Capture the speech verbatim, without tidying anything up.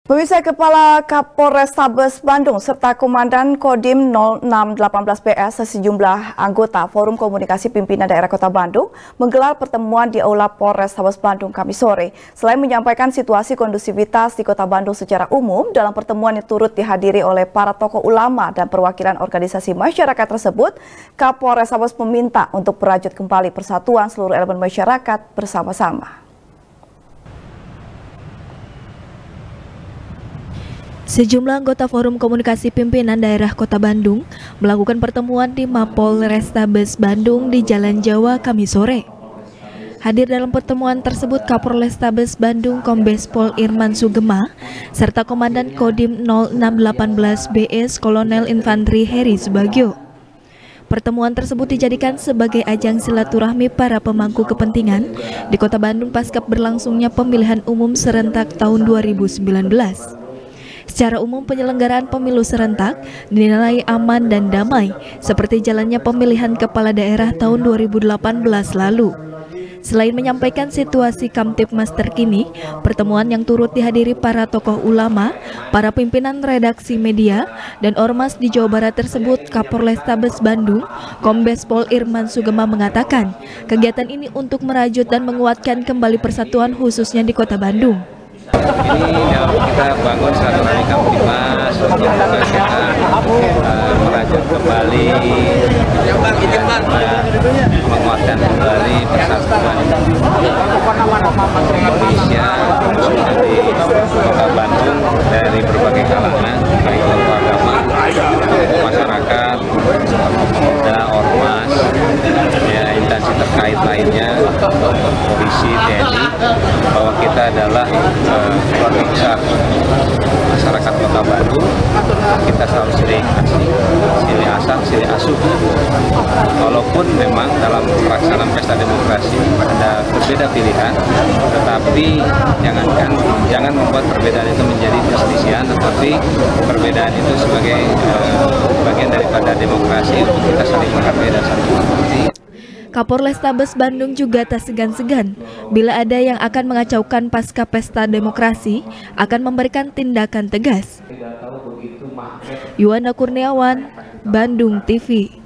Pemirsa, Kepala Kapolrestabes Bandung serta Komandan Kodim nol enam satu delapan B S sejumlah anggota Forum Komunikasi Pimpinan Daerah Kota Bandung menggelar pertemuan di Aula Polrestabes Bandung Kamis sore. Selain menyampaikan situasi kondusivitas di Kota Bandung secara umum, dalam pertemuan yang turut dihadiri oleh para tokoh ulama dan perwakilan organisasi masyarakat tersebut, Kapolrestabes meminta untuk merajut kembali persatuan seluruh elemen masyarakat bersama-sama. Sejumlah anggota Forum Komunikasi Pimpinan Daerah Kota Bandung melakukan pertemuan di Mapolrestabes Bandung di Jalan Jawa Kamis sore. Hadir dalam pertemuan tersebut Kapolrestabes Bandung Kombes Pol Irman Sugema serta Komandan Kodim nol enam satu delapan B S Kolonel Infantri Heri Subagio. Pertemuan tersebut dijadikan sebagai ajang silaturahmi para pemangku kepentingan di Kota Bandung pasca berlangsungnya pemilihan umum serentak tahun dua ribu sembilan belas. Secara umum, penyelenggaraan pemilu serentak dinilai aman dan damai, seperti jalannya pemilihan kepala daerah tahun dua ribu delapan belas lalu. Selain menyampaikan situasi Kamtibmas terkini, pertemuan yang turut dihadiri para tokoh ulama, para pimpinan redaksi media, dan ormas di Jawa Barat tersebut, Kapolrestabes Bandung, Kombes Pol Irman Sugema mengatakan, kegiatan ini untuk merajut dan menguatkan kembali persatuan khususnya di Kota Bandung. Ini dalam kita bangun silaturahmi Kamtibmas untuk bagaimana uh, merajut kembali dan menguatkan kembali persatuan Indonesia dari Kota Bandung dari berbagai kalangan, baik tokoh agama, masyarakat, ada ormas, ya instansi terkait lainnya, polisi, T N I, bahwa kita adalah keluarga besar masyarakat Kota Bandung. Kita selalu silih kasih, silih asah, silih asuh. Walaupun memang dalam pelaksanaan pesta demokrasi ada berbeda pilihan, tetapi jangankan jangan membuat perbedaan itu menjadi perselisihan, tetapi perbedaan itu sebagai uh, bagian daripada demokrasi untuk kita saling menghargai dan saling menghormati. Kapolrestabes Bandung juga tak segan-segan bila ada yang akan mengacaukan pasca pesta demokrasi akan memberikan tindakan tegas. Yuwana Kurniawan, Bandung T V.